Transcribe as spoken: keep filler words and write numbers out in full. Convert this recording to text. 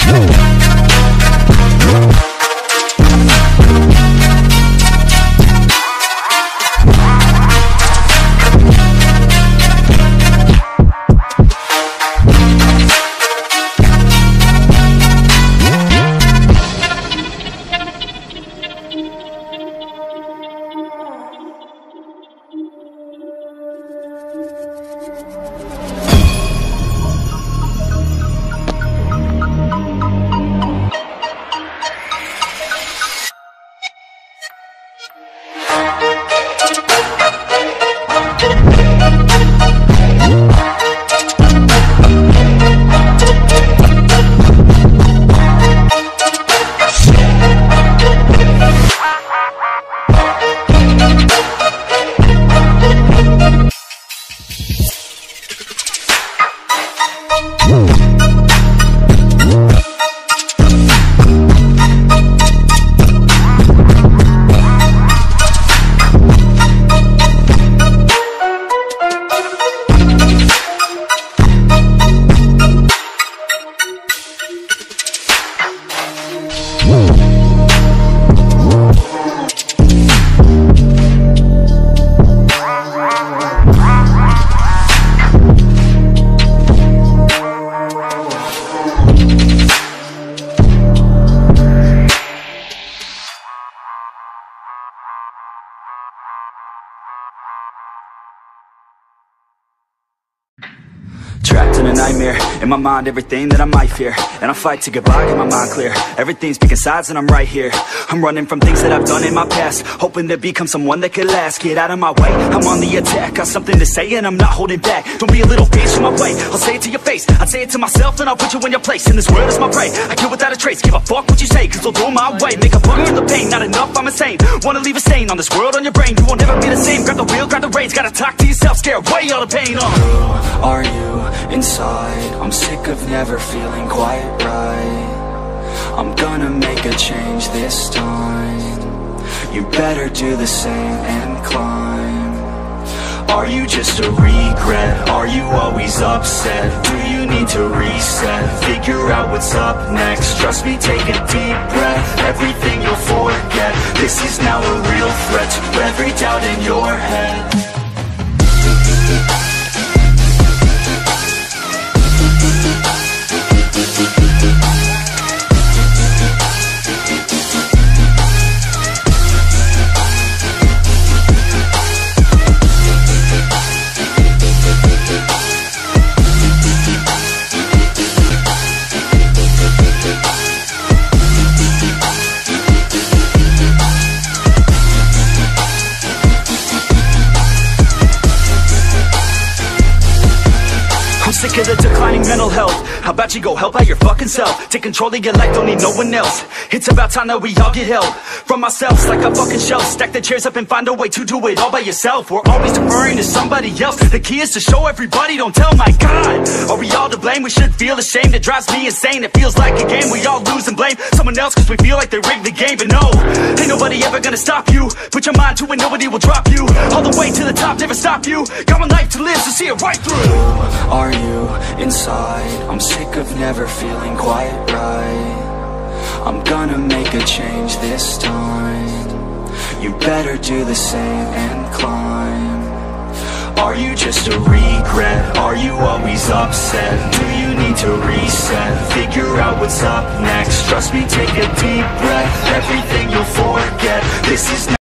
Trapped in a nightmare, in my mind everything that I might fear, and I fight to get by, get my mind clear. Everything's picking sides and I'm right here. I'm running from things that I've done in my past, hoping to become someone that could last. Get out of my way, I'm on the attack. Got something to say and I'm not holding back. Don't be a little bitch in my way, I'll say it to your face. I'd say it to myself and I'll put you in your place. In this world is my prey, I kill without a trace. Give a fuck what you say, cause I'll do my way. Make a buck for the pain, not enough, I'm insane. Wanna leave a stain on this world, on your brain. You won't ever be the same, grab the wheel, grab the reins. Gotta talk to yourself, scare away all the pain. uh. Who are you inside? I'm sick of never feeling quite right. I'm gonna make a change this time. You better do the same and climb. Are you just a regret? Are you always upset? Do you need to reset? Figure out what's up next. Trust me, take a deep breath. Everything you'll forget. This is now a real threat to every doubt in your head. Sick of the declining mental health. How about you go help out your fucking self? Take control of your life, don't need no one else. It's about time that we all get help from ourselves, like a fucking shelf. Stack the chairs up and find a way to do it all by yourself. We're always deferring to somebody else. The key is to show everybody, don't tell. My God, are we all to blame? We should feel ashamed. It drives me insane. It feels like a game. We all lose and blame someone else cause we feel like they rigged the game. But no, ain't nobody ever gonna stop you. Put your mind to it, nobody will drop you. All the way to the top, never stop you. Got one life to live, so see it right through. Who are you inside? I'm sick of never feeling quite right. I'm gonna make a change this time. You better do the same and climb. Are you just a regret? Are you always upset? Do you need to reset? Figure out what's up next. Trust me, take a deep breath. Everything you'll forget. This is